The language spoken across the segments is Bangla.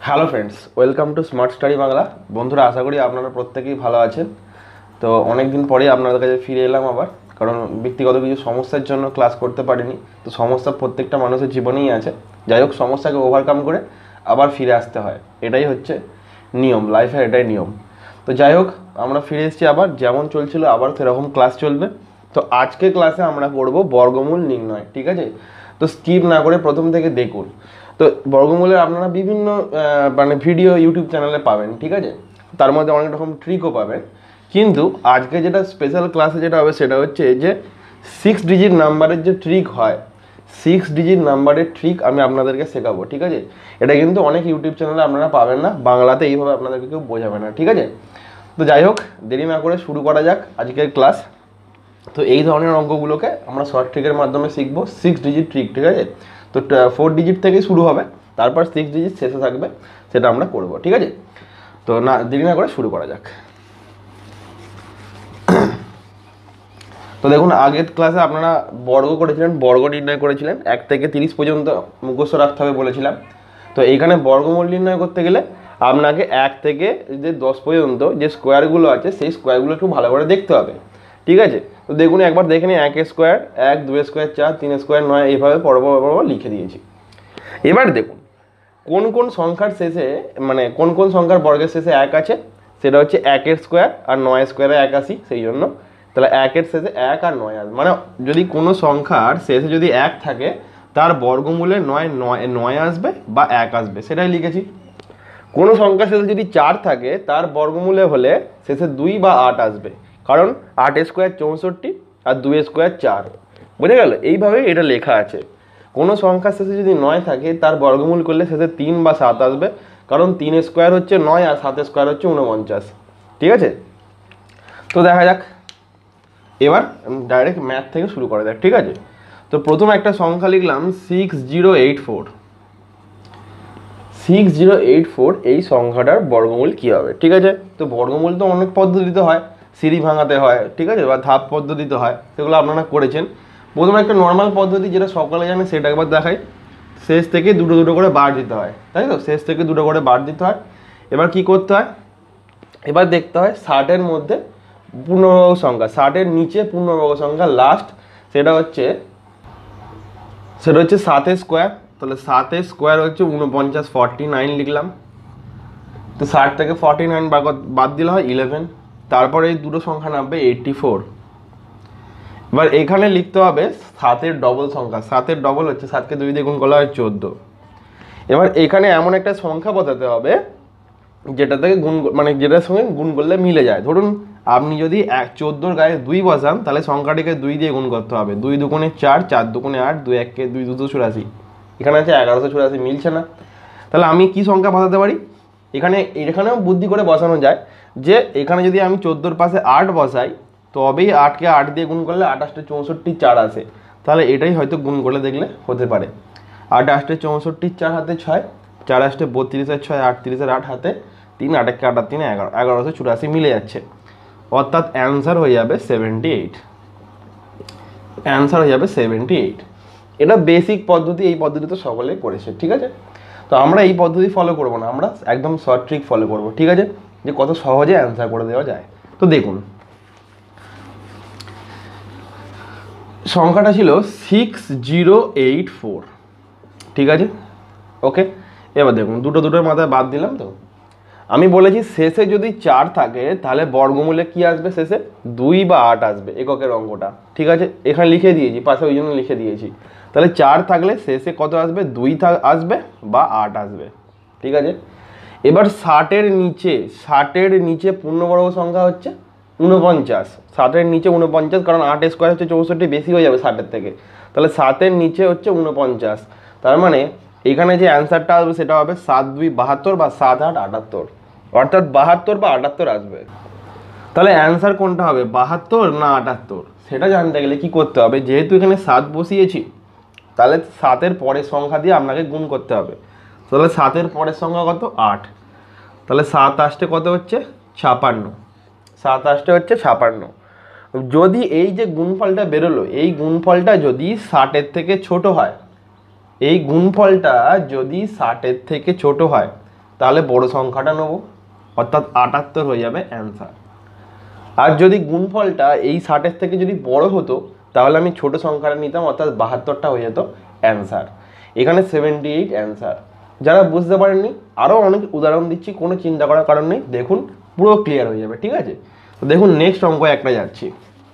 Hello friends, welcome to smart study Bangla. বন্ধুরা, আশা করি আপনারা প্রত্যেকেই ভালো আছেন। তো অনেক দিন পরে আপনাদের কাছে ফিরে এলাম আবার, কারণ ব্যক্তিগত কিছু সমস্যার জন্য ক্লাস করতে পারিনি। তো সমস্যা প্রত্যেকটা মানুষের জীবনেই আছে। যাই হোক, সমস্যাকে ওভারকাম করে আবার ফিরে আসতে হয়, এটাই হচ্ছে নিয়ম, লাইফের এটাই নিয়ম। তো যাই হোক, আমরা ফিরে এসেছি আবার, যেমন চলছিল আবার সেরকম ক্লাস চলবে। তো আজকে ক্লাসে আমরা করব বর্গমূল নির্ণয়, ঠিক আছে? তো স্কিপ না করে প্রথম থেকে দেখুন। তো বর্গমূলের আপনারা বিভিন্ন মানে ভিডিও ইউটিউব চ্যানেলে পাবেন, ঠিক আছে? তার মধ্যে অনেক রকম ট্রিকও পাবেন। কিন্তু আজকে যেটা স্পেশাল ক্লাসে যেটা হবে সেটা হচ্ছে যে 6 ডিজিট নাম্বারের যে ট্রিক হয়, 6 ডিজিট নাম্বারের ট্রিক আমি আপনাদেরকে শেখাবো, ঠিক আছে? এটা কিন্তু অনেক ইউটিউব চ্যানেলে আপনারা পাবেন না, বাংলাতে এইভাবে আপনাদেরকে কেউ বোঝাবে না, ঠিক আছে? তো যাই হোক, দেরি না করে শুরু করা যাক আজকের ক্লাস। তো এই ধরনের অঙ্কগুলোকে আমরা শর্ট ট্রিকের মাধ্যমে শিখবো, 6 ডিজিট ট্রিক, ঠিক আছে? তো 4 ডিজিট থেকেই শুরু হবে, তারপর 6 ডিজিট শেষে থাকবে, সেটা আমরা করব, ঠিক আছে? তো না দেরি না করে শুরু করা যাক। তো দেখুন, আগের ক্লাসে আপনারা বর্গ করেছিলেন, বর্গ নির্ণয় করেছিলেন, 1 থেকে 30 পর্যন্ত মুখস্থ রাখতে হবে বলেছিলাম। তো এইখানে বর্গমূল নির্ণয় করতে গেলে আপনাকে 1 থেকে যে 10 পর্যন্ত যে স্কোয়ারগুলো আছে সেই স্কোয়ারগুলো একটু ভালো করে দেখতে হবে, ঠিক আছে? তো দেখুন, একবার দেখে নিন, 1 স্কোয়ার 1, 2 স্কোয়ার 4, 3 স্কোয়ার 9, এইভাবে পরপর লিখে দিয়েছি। এবার দেখুন কোন কোন সংখ্যার শেষে, মানে কোন কোন সংখ্যার বর্গের শেষে 1 আছে, সেটা হচ্ছে 1 স্কোয়ার আর 9 স্কোয়ারে 81, সেই জন্য তাহলে 1 শেষে 1 আর 9 আসবে। মানে যদি কোনো সংখ্যার শেষে যদি 1 থাকে, তার বর্গমূলে 9 আসবে বা 1 আসবে, সেটাই লিখেছি। কোনো সংখ্যার শেষে যদি 4 থাকে, তার বর্গমূলে হলে শেষে 2 বা 8 আসবে, কারণ 8 স্কোয়ার 64 আর 2 স্কোয়ার 4, বুঝে গেল? এইভাবে এটা লেখা আছে। কোনো সংখ্যার শেষে যদি 9 থাকে, তার বর্গমূল করলে শেষে 3 বা 7 আসবে, কারণ 3 স্কোয়ার হচ্ছে 9 আর 7 স্কোয়ার হচ্ছে 49, ঠিক আছে? তো দেখা যাক, এবার ডাইরেক্ট ম্যাথ থেকে শুরু করা যাক, ঠিক আছে? তো প্রথম একটা সংখ্যা লিখলাম 6084। 6084 এই সংখ্যাটার বর্গমূল কী হবে, ঠিক আছে? তো বর্গমূল তো অনেক পদ্ধতিতে হয়, সিঁড়ি ভাঙাতে হয়, ঠিক আছে, বা ধাপ পদ্ধতিতে হয়, সেগুলো আপনারা করেছেন। প্রথমে একটা নর্মাল পদ্ধতি যেটা সকলে জানে সেটা একবার দেখাই। শেষ থেকে দুটো দুটো করে বার দিতে হয়, তাই তো? শেষ থেকে দুটো করে বার দিতে হয়। এবার কি করতে হয়, এবার দেখতে হয় 60-এর মধ্যে পূর্ণবর্গ সংখ্যা, 60-এর নিচে পূর্ণবর্গ সংখ্যা লাস্ট, সেটা হচ্ছে 7 স্কোয়ার। তাহলে 7 স্কোয়ার হচ্ছে 49, 49 লিখলাম। তো 60 থেকে 49 বাদ দিলে হয় 11। তারপরে এই দুটো সংখ্যা নামবে 84। এবার এখানে লিখতে হবে 7-এর ডবল সংখ্যা, 7-এর ডবল হচ্ছে 7কে 2 দিয়ে গুণ করলে হয় 14। এবার এখানে এমন একটা সংখ্যা বসাতে হবে যেটা থেকে গুণ, মানে যেটার সঙ্গে গুণ করলে মিলে যায়। ধরুন আপনি যদি 14-র গায়ে 2 বসান, তাহলে সংখ্যাটিকে 2 দিয়ে গুণ করতে হবে। 2 দুগুণে 4, 4 দুগুণে 8, 2 1 2 284। এখানে আছে 1184, মিলছে না। তাহলে আমি কি সংখ্যা বসাতে পারি? এখানেও বুদ্ধি করে বসানো যায়, যে এখানে যদি আমি 14-র পাশে 8 বসাই, তবেই 8কে 8 দিয়ে গুণ করলে 28 64 4 আসে। তাহলে এটাই হয়তো গুণ করে দেখলে হতে পারে। 28 64 4 হাতে 6, 4 32 আর 6 38 আর 8 হাতে 3, 8 1 8 3 11, 1184 মিলে যাচ্ছে। অর্থাৎ অ্যান্সার হয়ে যাবে 78। অ্যান্সার হয়ে যাবে 78। এটা বেসিক পদ্ধতি, এই পদ্ধতি তো সকলেই করেছে, ঠিক আছে? তো আমরা এই পদ্ধতি ফলো করব না, আমরা একদম শর্ট ট্রিক ফলো করব, ঠিক আছে? যে কত সহজে অ্যান্সার করে দেওয়া যায়। তো দেখুন, সংখ্যাটা ছিল 6084, ঠিক আছে? ওকে, এবার দেখুন দুটো দুটোর মাথায় বাদ দিলাম। তো আমি বলেছি শেষে যদি 4 থাকে, তাহলে বর্গমূলে কি আসবে? শেষে 2 বা 8 আসবে, এককের অঙ্কটা, ঠিক আছে? এখানে লিখে দিয়েছি পাশে, ওই জন্য লিখে দিয়েছি। তাহলে 4 থাকলে শেষে কত আসবে? 2 আসবে বা 8 আসবে, ঠিক আছে? এবার 60-এর নিচে পূর্ণবর্গ সংখ্যা হচ্ছে 49। 60-এর নিচে 49, কারণ 8 স্কোয়ার হচ্ছে 64, বেশি হয়ে যাবে 60-এর থেকে। তাহলে 7-এর নিচে হচ্ছে 49। তার মানে এখানে যে অ্যান্সারটা আসবে সেটা হবে 7 2 72 বা 7 8 78, অর্থাৎ 72 বা 78 আসবে। তাহলে অ্যান্সার কোনটা হবে, 72 না 78? সেটা জানতে গেলে কি করতে হবে, যেহেতু এখানে 7 বসিয়েছি, তাহলে 7-এর পরের সংখ্যা দিয়ে আপনাকে গুণ করতে হবে। তাহলে 7-এর পরের সংখ্যা কত? 8। তাহলে 7 8 কত হচ্ছে? 56। 7 8 হচ্ছে 56। যদি এই যে গুণফলটা বেরোলো, এই গুণফলটা যদি 60-এর থেকে ছোট হয়, এই গুণফলটা যদি 60-এর থেকে ছোট হয়, তাহলে বড় সংখ্যাটা নেব, অর্থাৎ 78 হয়ে যাবে অ্যান্সার। আর যদি গুণফলটা এই 60-এর থেকে যদি বড় হতো তাহলে আমি ছোট সংখ্যাটা নিতাম, অর্থাৎ 72টা হয়ে যেত অ্যান্সার। এখানে 78 অ্যান্সার। যারা বুঝতে পারেননি আরও অনেক উদাহরণ দিচ্ছি, কোনো চিন্তা করার কারণ নেই, দেখুন পুরো ক্লিয়ার হয়ে যাবে, ঠিক আছে। তো দেখুন নেক্সট অঙ্ক একটা যাচ্ছি।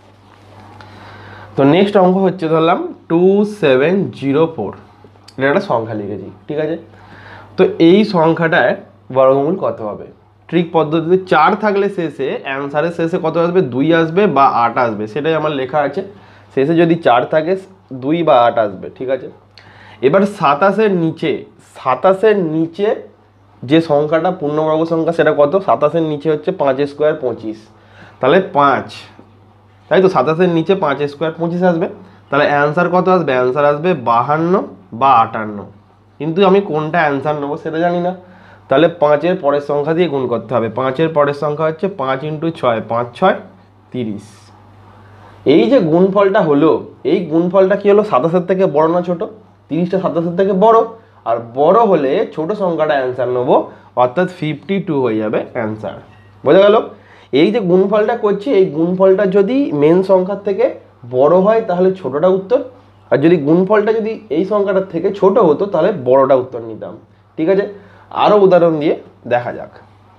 তো নেক্সট অঙ্ক হচ্ছে ধরলাম 2704, এটা একটা সংখ্যা লিখেছি, ঠিক আছে। তো এই সংখ্যাটায় বর্গমূল কত হবে? ট্রিক পদ্ধতিতে 4 থাকলে শেষে অ্যান্সারের শেষে কত আসবে? 2 আসবে বা 8 আসবে, সেটাই আমার লেখা আছে। শেষে যদি 4 থাকে 2 বা 8 আসবে, ঠিক আছে। এবার 27-এর নিচে যে সংখ্যাটা পূর্ণবর্গ সংখ্যা সেটা কত? 27-এর নিচে হচ্ছে 5 স্কোয়ার 25, তাহলে 5, তাই তো। 27-এর নিচে 5 স্কোয়ার 25 আসবে, তাহলে অ্যান্সার কত আসবে? অ্যান্সার আসবে 52 বা 58, কিন্তু আমি কোনটা অ্যান্সার নেবো সেটা জানি না। তাহলে 5-এর পরের সংখ্যা দিয়ে গুণ করতে হবে। 5-এর পরের সংখ্যা হচ্ছে 5 × 6, 5 × 6 30। এই যে গুণফলটা হলো, এই গুণফলটা কি হলো? 27-এর থেকে বড় না ছোট? 30টা 27-এর থেকে বড়, আর বড় হলে ছোট সংখ্যাটা অ্যান্সার নেবো, অর্থাৎ 52 হয়ে যাবে অ্যান্সার। বোঝা গেল? এই যে গুণফলটা করছি, এই গুণফলটা যদি মেন সংখ্যার থেকে বড় হয় তাহলে ছোটটা উত্তর, আর যদি গুণফলটা যদি এই সংখ্যাটার থেকে ছোট হতো তাহলে বড়টা উত্তর নিতাম, ঠিক আছে। আরও উদাহরণ দিয়ে দেখা যাক।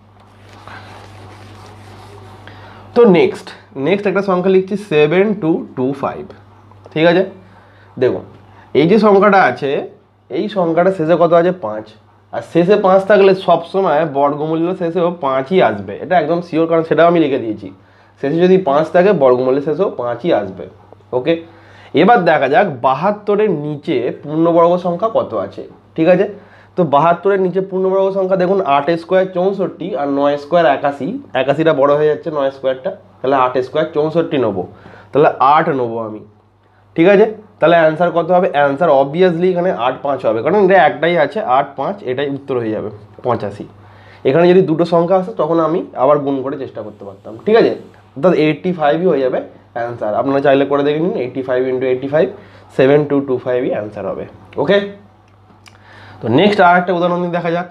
তো নেক্সট একটা সংখ্যা লিখছি 7225, ঠিক আছে। দেখুন এই যে সংখ্যাটা আছে, এই সংখ্যাটা শেষে কত আছে? 5, আর শেষে 5 থাকলে সবসময় বর্গমূল্য শেষেও 5ই আসবে, এটা একদম শিওর, কারণ সেটাও আমি লিখে দিয়েছি। শেষে যদি 5 থাকে বর্গমূল্যের শেষেও 5ই আসবে, ওকে। এবার দেখা যাক 72-এর নিচে পূর্ণবর্গ সংখ্যা কত আছে, ঠিক আছে। তো 72-এর নিচে পূর্ণবর্গ সংখ্যা দেখুন 8 স্কোয়ার 64 আর 9 স্কোয়ার 81, 81টা বড় হয়ে যাচ্ছে 9 স্কোয়ারটা, তাহলে 8 স্কোয়ার 64 নেবো, তাহলে 8 নেবো আমি, ঠিক আছে। তাহলে অ্যান্সার কত হবে? অ্যান্সার অবভিয়াসলি এখানে 8 5 হবে, কারণ এটা একটাই আছে 8 5, এটাই উত্তর হয়ে যাবে 85। এখানে যদি দুটো সংখ্যা আসে তখন আমি আবার গুণ করে চেষ্টা করতে পারতাম, ঠিক আছে। অর্থাৎ 85ই হয়ে যাবে অ্যান্সার। আপনারা চাইলে করে দেখে নিন, 85 × 85, 7225ই অ্যান্সার হবে, ওকে। তো নেক্সট আর একটা উদাহরণ দেখা যাক।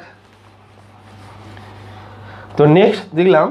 তো নেক্সট দেখলাম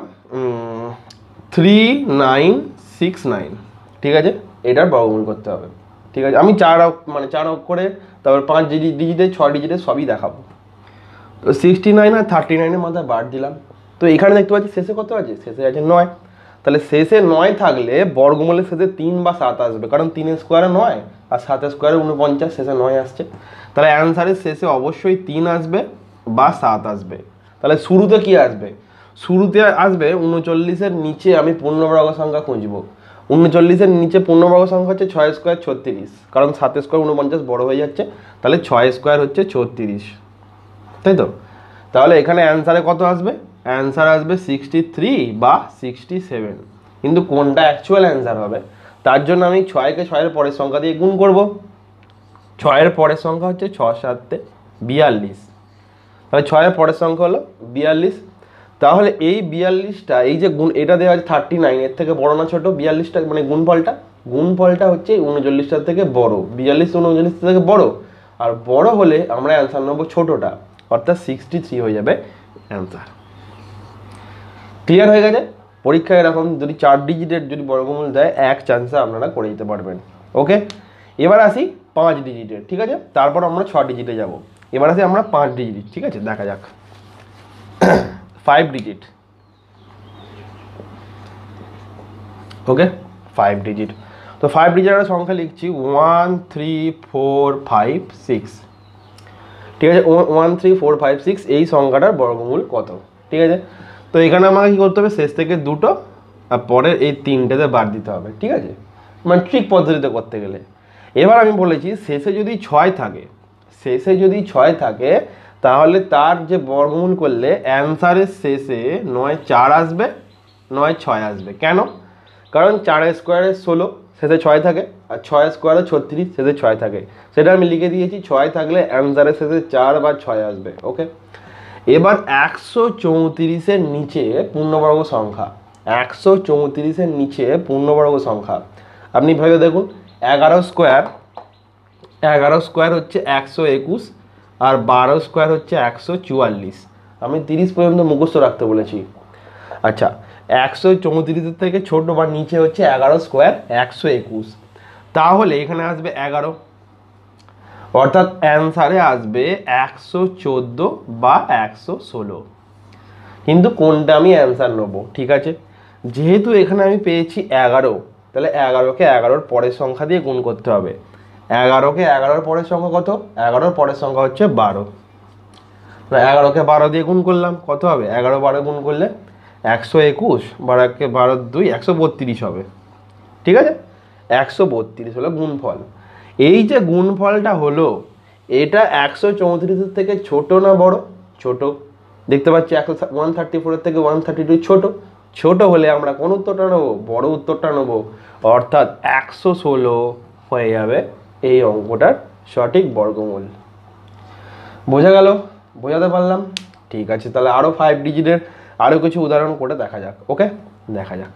3969, ঠিক আছে। এটার বর্গমূল করতে হবে, ঠিক আছে। আমি 4 অঙ্ক করে তারপর 5 ডিজিটে 6 ডিজিটে সবই দেখাবো। তো 69 আর 39-এর মাথায় বার দিলাম। তো এখানে দেখতে পাচ্ছি শেষে কত আছে? শেষে আছে 9, তাহলে শেষে 9 থাকলে বর্গমূলের শেষে 3 বা 7 আসবে, কারণ 3 স্কোয়ারে 9 আর 7 স্কোয়ারে 49, শেষে 9 আসছে, তাহলে অ্যান্সারের শেষে অবশ্যই 3 আসবে বা 7 আসবে। তাহলে শুরুতে কি আসবে? শুরুতে আসবে 39-এর নিচে আমি পূর্ণবর্গ সংখ্যা খুঁজবো। 39-এর নিচে পূর্ণবর্গ সংখ্যা হচ্ছে 6 স্কোয়ার 36, কারণ 7 স্কোয়ার 49 বড় হয়ে যাচ্ছে, তাহলে 6 স্কোয়ার হচ্ছে 36, তাই তো। তাহলে এখানে অ্যান্সারে কত আসবে? অ্যান্সার আসবে 63 বা 67, কিন্তু কোনটা অ্যাকচুয়াল অ্যান্সার হবে তার জন্য আমি 6কে 6-এর পরের সংখ্যা দিয়ে গুণ করব। 6-এর পরের সংখ্যা হচ্ছে 6 7 42, তাহলে 6-এর পরের সংখ্যা হলো 42। তাহলে এই 42টা, এই যে গুণ, এটা দেওয়া আছে 39, এর থেকে বড় না ছোট? 42টা মানে গুণফলটা হচ্ছে 39টার থেকে বড়, 42 39 থেকে বড়, আর বড় হলে আমরা অ্যান্সার নেবো ছোটটা, অর্থাৎ 63 হয়ে যাবে অ্যান্সার। ক্লিয়ার হয়ে গেছে? পরীক্ষায় এরকম যদি 4 ডিজিটের যদি বর্গমূল দেয়, এক চান্সে আপনারা করে দিতে পারবেন, ওকে। এবার আসি 5 ডিজিটের, ঠিক আছে। তারপর আমরা 6 ডিজিটে যাব। এবার আসি আমরা 5 ডিজিট, ঠিক আছে। দেখা যাক 5 ডিজিট, ওকে। 5 ডিজিট, তো 5 ডিজিটের সংখ্যা লিখছি 1 3 4 5 6, ঠিক আছে। 1 3 4 5 6 এই সংখ্যাটার বর্গমূল কত, ঠিক আছে। তো এখানে আমাকে কি করতে হবে? শেষ থেকে দুটো আর পরের এই 3টেতে বাদ দিতে হবে, ঠিক আছে, মানে ট্রিক পদ্ধতিতে করতে গেলে। এবার আমি বলেছি শেষে যদি 6 থাকে তাহলে তার যে বর্গমূল করলে অ্যান্সারের শেষে 9 4 আসবে, 9 6 আসবে। কেন? কারণ 4 স্কোয়ারে 16, শেষে 6 থাকে, আর 6 স্কোয়ারে 36, শেষে 6 থাকে, সেটা আমি লিখে দিয়েছি। 6 থাকলে অ্যান্সারের শেষে 4 বা 6 আসবে, ওকে। এবার 134-এর নিচে পূর্ণবর্গ সংখ্যা, 134-এর নিচে পূর্ণবর্গ সংখ্যা আপনি ভেবে দেখুন। 11 স্কোয়ার হচ্ছে 121, আর 12 স্কোয়ার হচ্ছে 144, আমি 30 পর্যন্ত মুখস্থ রাখতে বলেছি। আচ্ছা, 134 থেকে ছোট বা নিচে হচ্ছে 11 স্কোয়ার 121, তাহলে এখানে আসবে 11, অর্থাৎ অ্যান্সারে আসবে 114 বা 116। কিন্তু কোনটা আমি অ্যান্সার নেবো? ঠিক আছে, যেহেতু এখানে আমি পেয়েছি 11, তাহলে 11কে 11-র পরের সংখ্যা দিয়ে গুণ করতে হবে। 11কে 11-র পরের সংখ্যা কত? 11-র পরের সংখ্যা হচ্ছে 12। 11কে 12 দিয়ে গুণ করলাম, কত হবে? 11-12 গুণ করলে 121, 12কে 12 2 132 হবে। ঠিক আছে, 132 হলো গুণফল। এই যে গুণফলটা হলো, এটা 134 থেকে ছোট না বড়? ছোট। দেখতে পাচ্ছি 134 থেকে 132 ছোট। ছোট হলে আমরা কোন উত্তরটা নেবো? বড় উত্তরটা নেবো, অর্থাৎ 116 হয়ে যাবে এই অঙ্কটার সঠিক বর্গমূল। বোঝা গেল? বোঝাতে পারলাম? ঠিক আছে, তাহলে আরও 5 ডিজিটের আরও কিছু উদাহরণ করে দেখা যাক। ওকে, দেখা যাক।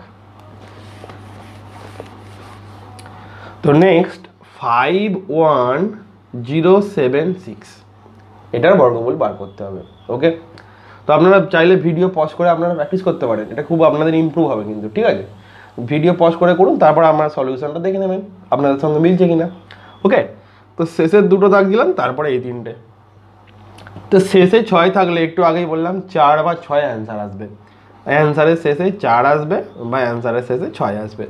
তো নেক্সট 51076, এটার বর্গমূল বার করতে হবে। ওকে, তো আপনারা চাইলে ভিডিও পজ করে আপনারা প্র্যাকটিস করতে পারেন, এটা খুব আপনাদের ইমপ্রুভ হবে কিন্তু। ঠিক আছে, ভিডিও পজ করে করুন, তারপর আমরা সলিউশনটা দেখে নেবেন আপনাদের সঙ্গে মিলছে কিনা। ওকে, তো শেষের দুটো দাগ দিলাম, তারপরে এই 3টে। তো শেষে 6 থাকলে একটু আগেই বললাম 4 বা 6 অ্যান্সার আসবে। অ্যান্সারের শেষে 4 আসবে বা অ্যান্সারের শেষে 6 আসবে।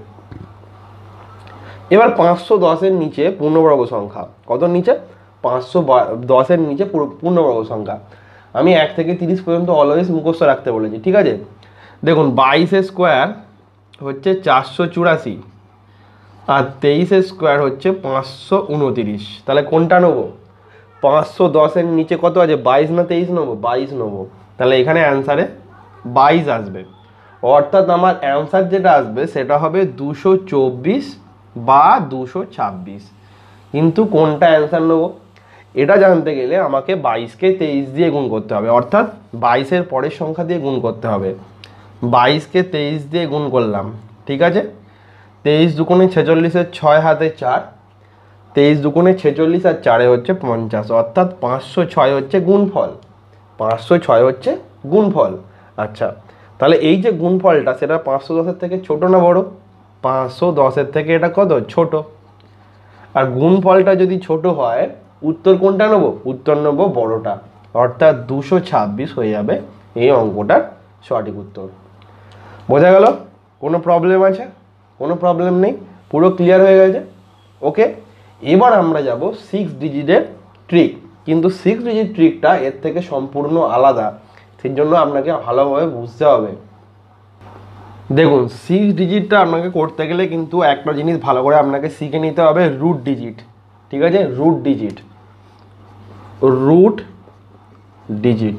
এবার 510-এর নিচে পূর্ণবর্গ সংখ্যা, কত নিচে? 510-এর নিচে পূর্ণবর্গ সংখ্যা। আমি 1 থেকে 30 পর্যন্ত অলওয়েজ মুখস্থ রাখতে বলেছি। ঠিক আছে, দেখুন 22 স্কোয়ার হচ্ছে 484, আর 23 স্কোয়ার হচ্ছে 529। তাহলে কোনটা নেবো? 510-এর নিচে কত আছে? 22 না 23 নেবো? 22 নেবো। তাহলে এখানে অ্যান্সারে 22 আসবে, অর্থাৎ আমার অ্যান্সার যেটা আসবে সেটা হবে 224 বা 226। কিন্তু কোনটা অ্যান্সার নেবো এটা জানতে গেলে আমাকে 22কে 23 দিয়ে গুণ করতে হবে, অর্থাৎ 22-এর পরের সংখ্যা দিয়ে গুণ করতে হবে। 22কে 23 দিয়ে গুণ করলাম, ঠিক আছে। 23 দুগুণে 46-এর 6 হাতে 4, 23 দুগুণে 46 আর 4 হচ্ছে 50, অর্থাৎ 506 হচ্ছে গুণফল। 506 হচ্ছে গুণফল। আচ্ছা, তাহলে এই যে গুণফলটা সেটা 510-এর থেকে ছোট না বড়? 510-এর থেকে এটা কত? ছোট। আর গুণফলটা যদি ছোট হয়, উত্তর কোনটা নেবো? উত্তর নেবো বড়টা, অর্থাৎ 226 হয়ে যাবে এই অঙ্কটার সঠিক উত্তর। বোঝা গেল? কোনো প্রবলেম আছে? কোনো প্রবলেম নেই, পুরো ক্লিয়ার হয়ে গেছে। ওকে, এবার আমরা যাব 6 ডিজিটের ট্রিক। কিন্তু 6 ডিজিট ট্রিকটা এর থেকে সম্পূর্ণ আলাদা, সেই জন্য আপনাকে ভালোভাবে বুঝতে হবে। দেখুন, 6 ডিজিটটা আপনাকে করতে গেলে কিন্তু একটা জিনিস ভালো করে আপনাকে শিখে নিতে হবে, রুট ডিজিট। ঠিক আছে, রুট ডিজিট, রুট ডিজিট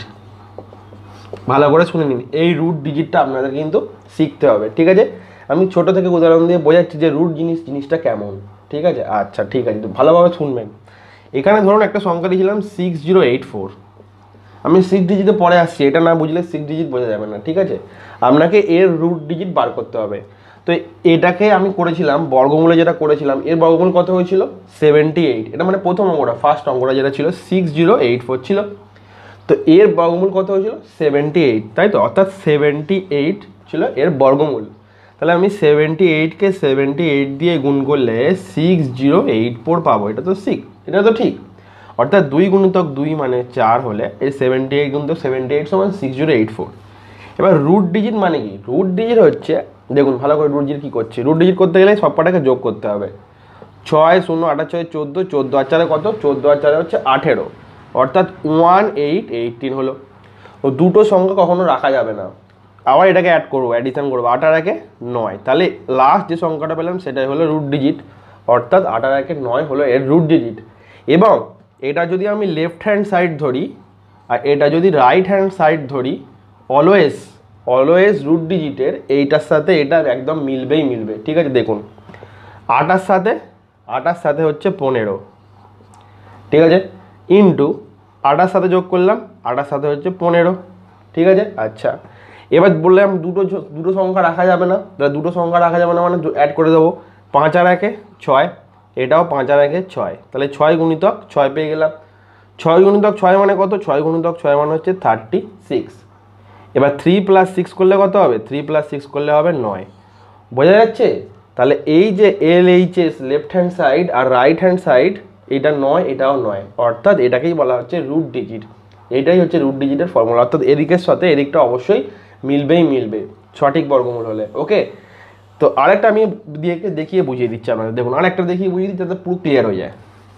ভালো করে শুনে নিন। এই রুট ডিজিটটা আপনাদের কিন্তু শিখতে হবে। ঠিক আছে, আমি ছোট থেকে উদাহরণ দিয়ে বোঝাচ্ছি যে রুট জিনিসটা কেমন। ঠিক আছে, আচ্ছা ঠিক আছে, তো ভালোভাবে শুনবেন। এখানে ধরুন একটা সংখ্যা লিখলাম 6084। আমি 6 ডিজিটে পরে আসছি, এটা না বুঝলে 6 ডিজিট বোঝা যাবে না। ঠিক আছে, আপনাকে এর রুট ডিজিট বার করতে হবে। তো এটাকে আমি করেছিলাম বর্গমূলে, যেটা করেছিলাম এর বর্গমূল কত হয়েছিল? 78। এটা মানে প্রথম অঙ্কটা, ফার্স্ট অঙ্কটা যেটা ছিল 6084 ছিল। তো এর বর্গমূল কত হয়েছিল? 78, তাই তো, অর্থাৎ 78 ছিল এর বর্গমূল। তাহলে আমি 78কে 78 দিয়ে গুণ করলে 6084 পাবো। এটা তো এটা তো ঠিক, অর্থাৎ 2 গুণিতক 2 মানে 4 হলে এই 78 গুণিতক 78 সমান 6084। এবার রুট ডিজিট মানে কি? রুট ডিজিট হচ্ছে, দেখুন ভালো করে রুট ডিজিট কী করছে। রুট ডিজিট করতে গেলে সব কটাকে যোগ করতে হবে। 6 0 8 6 14, 14 আর 4 কত? 14 আর 4 হচ্ছে 18, অর্থাৎ 1818 হলো। ও দুটো সংখ্যা কখনো রাখা যাবে না। আবার এটাকে অ্যাড করবো, অ্যাডিশন করবো, 8 আর 1 9, তাহলে লাস্ট যে সংখ্যাটা পেলাম সেটাই হলো রুট ডিজিট, অর্থাৎ 8 আর 1 9 হলো এর রুট ডিজিট। এবং এটা যদি আমি লেফট হ্যান্ড সাইড ধরি আর এটা যদি রাইট হ্যান্ড সাইড ধরি, অলওয়েজ রুট ডিজিটের এইটার সাথে এটা একদম মিলবে। ঠিক আছে, দেখুন 8 আর সাথে হচ্ছে 15, ঠিক আছে, ইন্টু 8 আর সাথে যোগ করলাম, 8 আর সাথে হচ্ছে 15। ঠিক আছে, আচ্ছা এবার বললাম দুটো সংখ্যা রাখা যাবে না, তাহলে দুটো সংখ্যা রাখা যাবে না মানে অ্যাড করে দেবো। 5 আর 1 6, এটাও 5 আর 1 6, তাহলে 6 গুণিতক 6 পেয়ে গেলাম। 6 গুণিতক 6 মানে কত? 6 গুণিতক 6 মানে হচ্ছে 36। এবার 3 + 6 করলে কত হবে? 3 + 6 করলে হবে 9। বোঝা যাচ্ছে? তাহলে এই যে LHS লেফট হ্যান্ড সাইড আর রাইট হ্যান্ড সাইড, এটা 9, এটাও 9, অর্থাৎ এটাকেই বলা হচ্ছে রুট ডিজিট। এটাই হচ্ছে রুট ডিজিটের ফর্মুলা, অর্থাৎ এদিকের সাথে এদিকটা অবশ্যই মিলবে সঠিক বর্গমূল হলে। ওকে, তো আরেকটা আমি দেখিয়ে বুঝিয়ে দিচ্ছি আপনাদের। দেখুন আরেকটা দেখিয়ে বুঝিয়ে দিচ্ছি যাতে পুরো ক্লিয়ার হয়ে যায়।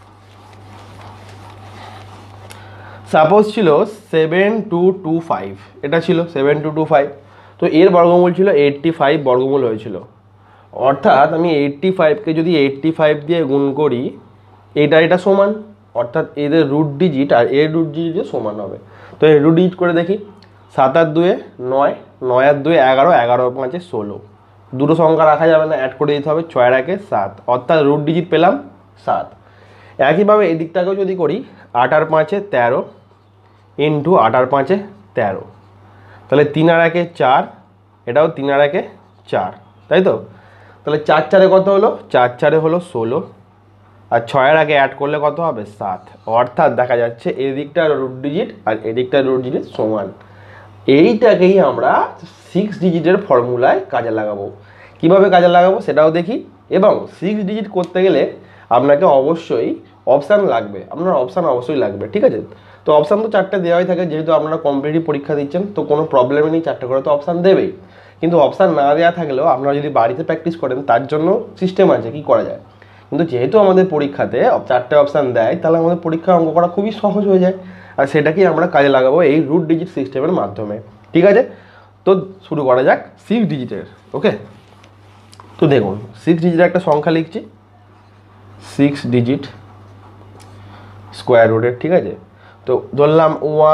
সাপোজ ছিল 7225, এটা ছিল 7225, তো এর বর্গমূল ছিল 85 বর্গমূল হয়েছিল। অর্থাৎ আমি 85কে যদি 85 দিয়ে গুণ করি, এটা সমান, অর্থাৎ এদের রুট ডিজিট আর এর রুট ডিজিট সমান হবে। তো এই রুট ডিজিট করে দেখি। 7 আর 2 9, 9 আর 2 11, 11 আর 5 16। দুটো সংখ্যা রাখা যাবে না, অ্যাড করে দিতে হবে। 6 আর 1 7, অর্থাৎ রুট ডিজিট পেলাম 7। একইভাবে এদিকটাকেও যদি করি, 8 আর 5 13 ইন্টু 8 আর 5 13, তাহলে 3 আর 1 4, এটাও 3 আর 1 4, তাই তো? তাহলে 4 4 কত হলো? 4 4 হলো 16, আর 6 এর আগে অ্যাড করলে কত হবে? 7। অর্থাৎ দেখা যাচ্ছে এদিকটার রুট ডিজিট আর এদিকটার রুট ডিজিট সমান। এইটাকেই আমরা 6 ডিজিটের ফর্মুলায় কাজে লাগাবো। কিভাবে কাজে লাগাবো সেটাও দেখি। এবং 6 ডিজিট করতে গেলে আপনাকে অবশ্যই অপশান লাগবে, আপনার অপশান অবশ্যই লাগবে, ঠিক আছে? তো অপশান তো 4টে দেওয়াই থাকে, যেহেতু আপনারা কম্পিটিটিভ পরীক্ষা দিচ্ছেন তো কোনো প্রবলেমই নেই, 4টে করে তো অপশান দেবেই। কিন্তু অপশান না দেওয়া থাকলেও আপনারা যদি বাড়িতে প্র্যাকটিস করেন তার জন্য সিস্টেম আছে কি করা যায়। কিন্তু যেহেতু আমাদের পরীক্ষাতে 4টে অপশান দেয়, তাহলে আমাদের পরীক্ষা অঙ্ক করা খুবই সহজ হয়ে যায়। আর সেটাকেই আমরা কাজে লাগাবো এই রুট ডিজিট সিস্টেমের মাধ্যমে, ঠিক আছে? তো শুরু করা যাক 6 ডিজিটের। ওকে, তো দেখুন 6 ডিজিটের একটা সংখ্যা লিখছি, 6 ডিজিট স্কোয়ার রুটের, ঠিক আছে? তো ধরলাম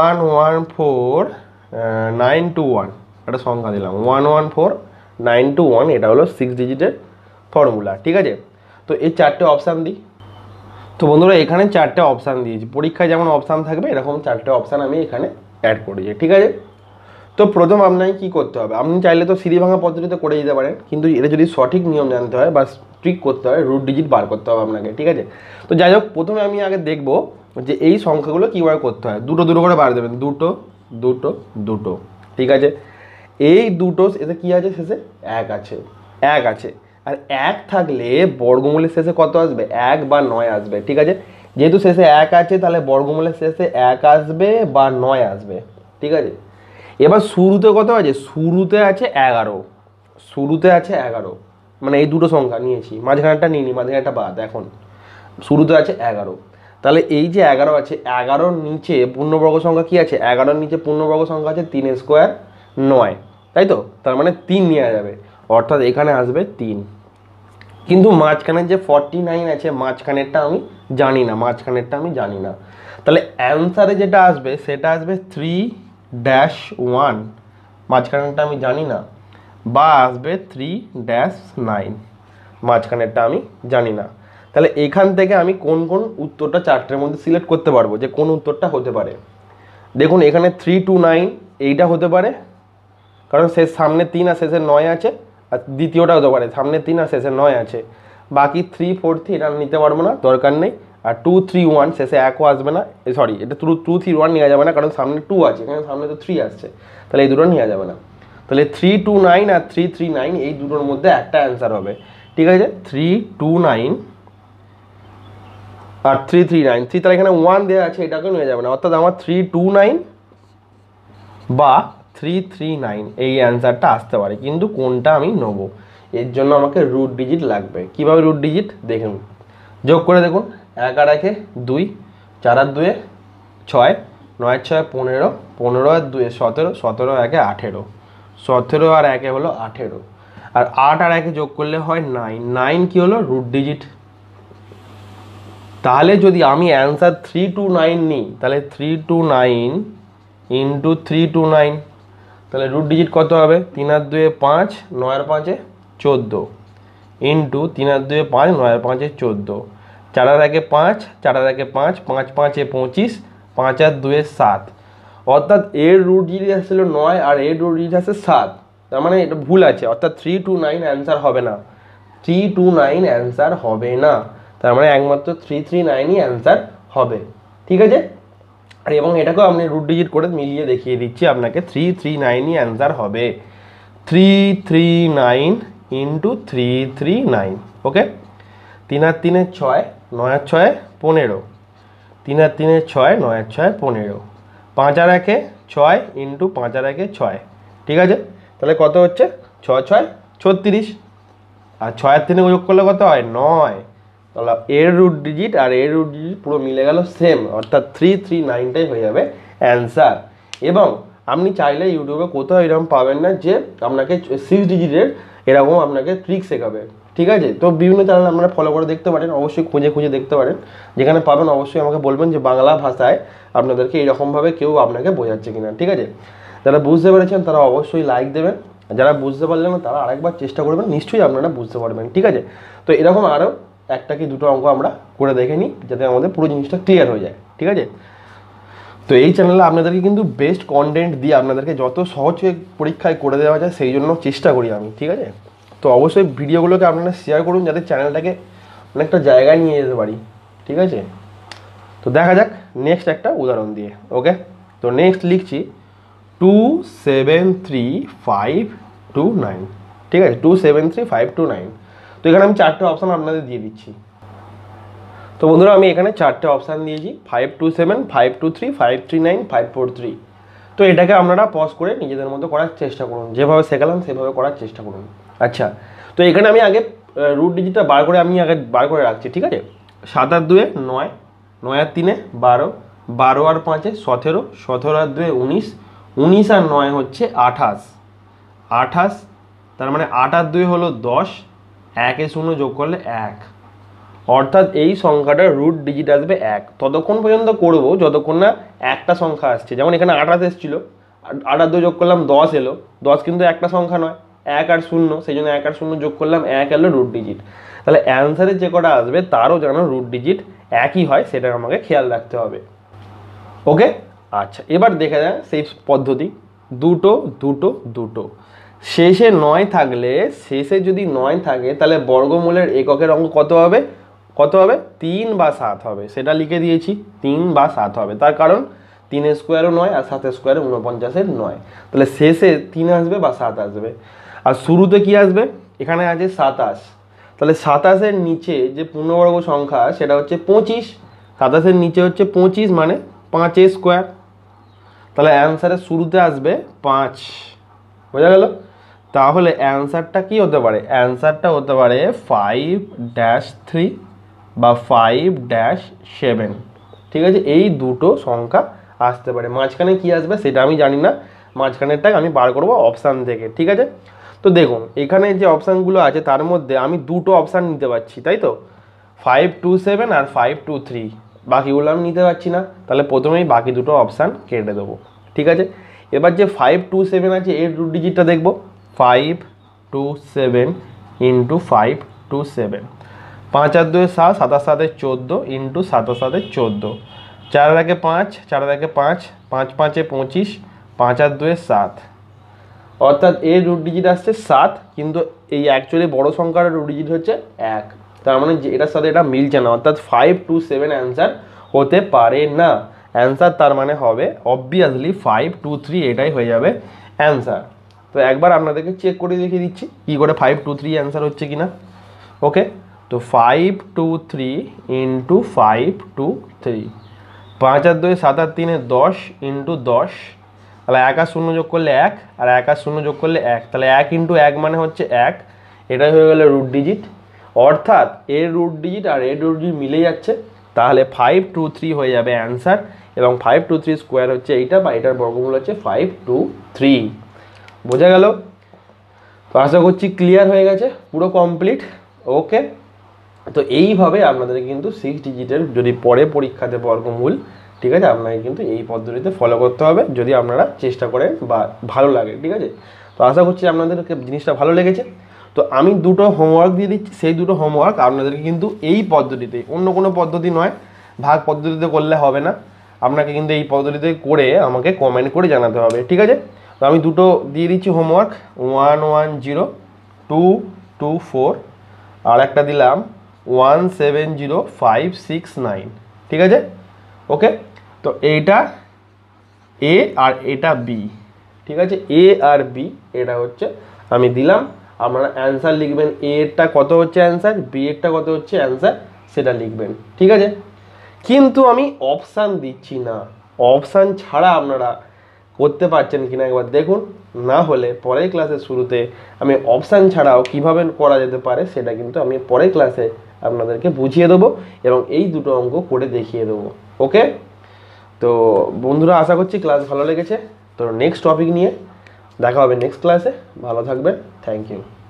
114921, একটা সংখ্যা দিলাম 114921, এটা হলো 6 ডিজিটের ফর্মুলা, ঠিক আছে? তো এই 4টে অপশান দিই। তো বন্ধুরা এখানে 4টে অপশান দিয়েছি, পরীক্ষায় যেমন অপশান থাকবে এরকম 4টে অপশান আমি এখানে অ্যাড করেছি, ঠিক আছে? তো প্রথম আপনাকে কী করতে হবে, আপনি চাইলে তো সিঁড়ি ভাঙা পদ্ধতিতে করে দিতে পারেন, কিন্তু এটা যদি সঠিক নিয়ম জানতে হয় বা ট্রিক করতে হয়, রুট ডিজিট বার করতে হবে আপনাকে, ঠিক আছে? তো যাই হোক, প্রথমে আমি আগে দেখব যে এই সংখ্যাগুলো কীভাবে করতে হয়। দুটো দুটো করে বার দেবেন, দুটো দুটো দুটো, ঠিক আছে? এই দুটো এতে কী আছে? শেষে এক আছে, এক আছে। আর এক থাকলে বর্গমূলের শেষে কত আসবে? 1 বা 9 আসবে, ঠিক আছে? যেহেতু শেষে 1 আছে তাহলে বর্গমূলের শেষে 1 আসবে বা 9 আসবে, ঠিক আছে? এবার শুরুতে কত আছে? শুরুতে আছে 11, শুরুতে আছে 11, মানে এই দুটো সংখ্যা নিয়েছি, মাঝখানেরটা নিইনি, মাঝখানেরটা বাদ। এখন শুরুতে আছে 11, তাহলে এই যে 11 আছে, 11-র নিচে পূর্ণবর্গ সংখ্যা কি আছে? 11-র নিচে পূর্ণবর্গ সংখ্যা আছে 3 স্কোয়ার 9, তাই তো? তার মানে 3 নেওয়া যাবে, অর্থাৎ এখানে আসবে 3। কিন্তু মাঝখানের যে 49 আছে, মাঝখানেরটা আমি জানি না, তাহলে অ্যান্সারে যেটা আসবে সেটা আসবে 3-1, মাঝখানেরটা আমি জানি না, বা আসবে 3-9, মাঝখানেরটা আমি জানি না। তাহলে এখান থেকে আমি কোন কোন উত্তরটা 4টের মধ্যে সিলেক্ট করতে পারবো যে কোন উত্তরটা হতে পারে। দেখুন এখানে 3-9 এইটা হতে পারে, কারণ সামনে 3 আর শেষে 9 আছে। আর দ্বিতীয়টা হতে পারে সামনে 3 আর শেষে 9 আছে। বাকি 3-4 এটা নিতে পারবো না, দরকার নেই। আর 2-3-1 শেষে 1ও আসবে না, সরি এটা 2-3-1 নেওয়া যাবে না, কারণ সামনে 2 আছে, এখানে সামনে তো 3 আসছে, তাহলে এই দুটো নেওয়া যাবে না। তাহলে 3-2-9 আর 3-3-9 এই দুটোর মধ্যে একটা অ্যান্সার হবে, ঠিক আছে? 3-2-9 আর 3-3-9, 3 তাহলে এখানে 1 দেওয়া আছে, এটাকেও নেওয়া যাবে না, অর্থাৎ আমার 3-2-9 বা 3-3-9 এই অ্যান্সারটা আসতে পারে। কিন্তু কোনটা আমি নেব, এর জন্য আমাকে রুট ডিজিট লাগবে। কিভাবে রুট ডিজিট দেখুন, যোগ করে দেখুন। 1 আর 1 2, 4 আর 2 6, 9 আর 6 15, 15 আর 2 17, 17 আর 1 18, 17 আর 1 হলো 18, আর 8 আর 1 যোগ করলে হয় 9, 9 কি হলো? Root digit. তাহলে যদি আমি অ্যান্সার 3-2-9 নিই, তাহলে 3-2-9 ইন্টু 3-2-9, তাহলে রুট ডিজিট কত হবে? 3 আর 2 5, 9 আর 5 14, ইন্টু 3 আর 2 5, 9 আর 5 14, 4 আর 1 5, 4 আর 1 5, 5 5 25, 5 আর 2 7, অর্থাৎ এর রুট ডিজিট আসছিল 9 আর এর রুট ডিজিট আছে 7, তার মানে এটা ভুল আছে, অর্থাৎ 3-2-9 অ্যান্সার হবে না, 3-2-9 অ্যান্সার হবে না, তার মানে একমাত্র 3-3-9ই অ্যান্সার হবে, ঠিক আছে? আর এবং এটাকেও আপনি রুট ডিজিট করে মিলিয়ে দেখিয়ে দিচ্ছি আপনাকে। 339ই অ্যান্সার হবে। 339 ইন্টু 339। ওকে, 3 আর 3 6, 9 আর 6 15, 3 আর 3 6, 9 আর 6 15, 5 আর 1 6 ইন্টু 5 আর 1 6। ঠিক আছে, তাহলে কত হচ্ছে? 6 6 36, আর 6 আর 3 যোগ করলে কত হয়? 9। তাহলে এর রুট ডিজিট আর এর রুট ডিজিট পুরো মিলে গেল সেম, অর্থাৎ 339টাই হয়ে যাবে অ্যান্সার। এবং আপনি চাইলে ইউটিউবে কোথাও এরকম পাবেন না যে আপনাকে 6 ডিজিটের এরকম আপনাকে ট্রিক শেখাবে। ঠিক আছে, তো বিভিন্ন চ্যানেল আপনারা ফলো করে দেখতে পারেন, অবশ্যই খুঁজে খুঁজে দেখতে পারেন। যেখানে পাবেন অবশ্যই আমাকে বলবেন যে বাংলা ভাষায় আপনাদেরকে এরকমভাবে কেউ আপনাকে বোঝাচ্ছে কিনা। ঠিক আছে, যারা বুঝতে পেরেছেন তারা অবশ্যই লাইক দেবেন, যারা বুঝতে পারলেন না তারা আরেকবার চেষ্টা করবেন, নিশ্চয়ই আপনারা বুঝতে পারবেন। ঠিক আছে, তো এরকম আরও একটা কি দুটো অঙ্ক আমরা করে দেখে নিই যাতে আমাদের পুরো জিনিসটা ক্লিয়ার হয়ে যায়। ঠিক আছে, তো এই চ্যানেলে আপনাদেরকে কিন্তু বেস্ট কন্টেন্ট দিয়ে আপনাদেরকে যত সহজ পরীক্ষায় করে দেওয়া যায় সেই জন্য চেষ্টা করি আমি। ঠিক আছে, তো অবশ্যই ভিডিওগুলোকে আপনারা শেয়ার করুন যাতে চ্যানেলটাকে অনেকটা জায়গায় নিয়ে যেতে পারি। ঠিক আছে, তো দেখা যাক নেক্সট একটা উদাহরণ দিয়ে। ওকে, তো নেক্সট লিখছি 273,529। ঠিক আছে, 273,529। তো এখানে আমি 4টে অপশান আপনাদের দিয়ে দিচ্ছি। তো বন্ধুরা আমি এখানে 4টে অপশান দিয়েছি, 527, 523, 539, 543। তো এটাকে আপনারা পজ করে নিজেদের মতো করার চেষ্টা করুন, যেভাবে শেখালাম সেভাবে করার চেষ্টা করুন। আচ্ছা, তো এখানে আমি আগে রুট ডিজিটটা বার করে রাখছি। ঠিক আছে, 7 আর 2 9, 9 আর 3 12, 12 আর 5 17, 17 আর 2 19, 19 আর 9 হচ্ছে 28, 28। তার মানে 8 আর 2 হলো 10, 1 এ 0 যোগ করলে 1, অর্থাৎ এই সংখ্যাটার রুট ডিজিট আসবে 1। ততক্ষণ পর্যন্ত করবো যতক্ষণ না একটা সংখ্যা আসছে। যেমন এখানে 28 এসেছিল, 8 আর 2 যোগ করলাম 10 এলো, 10 কিন্তু একটা সংখ্যা নয়, 1 আর 0, সেই জন্য 1 আর 0 যোগ করলাম 1 এলো রুট ডিজিট। তাহলে অ্যান্সারে যে কটা আসবে তারও যেন রুট ডিজিট একই হয় সেটা আমাকে খেয়াল রাখতে হবে। ওকে, আচ্ছা এবার দেখা যায় সেই পদ্ধতি, দুটো দুটো দুটো, শেষে 9 থাকলে, শেষে যদি 9 থাকে তাহলে বর্গমূলের এককের অঙ্ক কত হবে? 3 বা 7 হবে। সেটা লিখে দিয়েছি, 3 বা 7 হবে। তার কারণ 3 স্কোয়ারও 9 আর 7 স্কোয়ারে 49-এর 9। তাহলে শেষে 3 আসবে বা 7 আসবে। আর শুরুতে কি আসবে? এখানে আছে 27। তাহলে 27-এর নিচে যে পূর্ণবর্গ সংখ্যা সেটা হচ্ছে 25। 27-এর নিচে হচ্ছে 25 মানে 5 স্কোয়ার। তাহলে অ্যান্সারের শুরুতে আসবে 5। বোঝা গেল? তাহলে অ্যান্সারটা কি হতে পারে? অ্যান্সারটা হতে পারে 5-3 বা 5-7। ঠিক আছে, এই দুটো সংখ্যা আসতে পারে। মাঝখানে কি আসবে সেটা আমি জানি না, মাঝখানেরটা আমি বার করব অপশান থেকে। ঠিক আছে, তো দেখুন এখানে যে অপশানগুলো আছে তার মধ্যে আমি দুটো অপশান নিতে পারছি, তাই তো, 527 আর 523। বাকিগুলো আমি নিতে পারছি না, তাহলে প্রথমেই বাকি দুটো অপশান কেটে দেবো। ঠিক আছে, এবার যে 527 আছে এর রুট ডিজিটটা দেখব। 527 ইন্টু 527, 5 আর 2 7, 7 আর 7 14 ইন্টু 7 আর 7 14, 4 আর 1 5, 4 আর 1 5, 5 5 25, 5 আর 2 7। অর্থাৎ এর রুট ডিজিট আসছে 7, কিন্তু এই অ্যাকচুয়ালি বড় সংখ্যার রুট ডিজিট হচ্ছে 1। তার মানে যে এটার সাথে এটা মিলছে না, অর্থাৎ 527 অ্যান্সার হতে পারে না। অ্যান্সার তার মানে হবে অবভিয়াসলি 523, এটাই হয়ে যাবে অ্যান্সার। তো একবার আপনাদেরকে চেক করে দেখিয়ে দিচ্ছি কী করে 523 অ্যান্সার হচ্ছে কিনা। ওকে, তো 523 ইন্টু 523, 5 আর 2 7 আর 3 10 ইন্টু 10, তাহলে 1 আর 0 যোগ করলে 1, আর 1 আর 0 যোগ করলে 1, তাহলে 1 ইন্টু 1 মানে হচ্ছে 1। এটাই হয়ে গেল রুট ডিজিট, অর্থাৎ এর রুট ডিজিট আর এর রুট ডিজিট মিলে যাচ্ছে। তাহলে 523 হয়ে যাবে অ্যান্সার, এবং 523 স্কোয়ার হচ্ছে এইটা, বা এটার বর্গমূল হচ্ছে 523। বোঝা গেল? তো আশা করছি ক্লিয়ার হয়ে গেছে, পুরো কমপ্লিট। ওকে, তো এইভাবে আপনাদের কিন্তু 6 ডিজিটের যদি পরে পরীক্ষাতে বর্গমূল, ঠিক আছে, আপনাকে কিন্তু এই পদ্ধতিতে ফলো করতে হবে যদি আপনারা চেষ্টা করেন বা ভালো লাগে। ঠিক আছে, তো আশা করছি আপনাদেরকে জিনিসটা ভালো লেগেছে। তো আমি দুটো হোমওয়ার্ক দিয়ে দিচ্ছি, সেই দুটো হোমওয়ার্ক আপনাদেরকে কিন্তু এই পদ্ধতিতে, অন্য কোনো পদ্ধতি নয়, ভাগ পদ্ধতিতে করলে হবে না, আপনাকে কিন্তু এই পদ্ধতিতে করে আমাকে কমেন্ট করে জানাতে হবে। ঠিক আছে, তো আমি দুটো দিয়ে দিচ্ছি হোমওয়ার্ক, 110-224, আর একটা দিলাম 170569। ঠিক আছে, ওকে, তো এইটা এ আর এটা বি, ঠিক আছে, এ আর বি এটা হচ্ছে আমি দিলাম। আপনারা অ্যান্সার লিখবেন, এ এরটা কত হচ্ছে অ্যান্সার, বি এরটা কত হচ্ছে অ্যান্সার, সেটা লিখবেন, ঠিক আছে। কিন্তু আমি অপশান দিচ্ছি না, অপশান ছাড়া আপনারা করতে পারছেন কিনা একবার দেখুন, না হলে পরের ক্লাসের শুরুতে আমি অপশান ছাড়াও কিভাবে করা যেতে পারে সেটা কিন্তু আমি পরের ক্লাসে আপনাদেরকে বুঝিয়ে দেবো এবং এই দুটো অঙ্ক করে দেখিয়ে দেবো। ওকে, তো বন্ধুরা আশা করছি ক্লাস ভালো লেগেছে। তো নেক্সট টপিক নিয়ে দেখা হবে নেক্সট ক্লাসে, ভালো থাকবেন, থ্যাংক ইউ।